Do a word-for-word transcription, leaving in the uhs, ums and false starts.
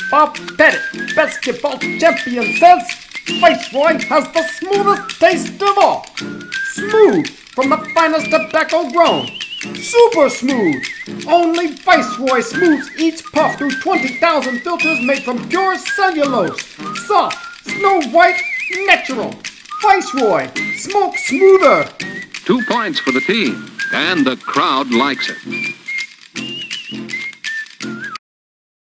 Bob Pettit, basketball champion, says Viceroy has the smoothest taste of all. Smooth from the finest tobacco grown. Super smooth. Only Viceroy smooths each puff through twenty thousand filters made from pure cellulose. Soft, snow white, natural. Viceroy, smoke smoother. Two points for the team, and the crowd likes it.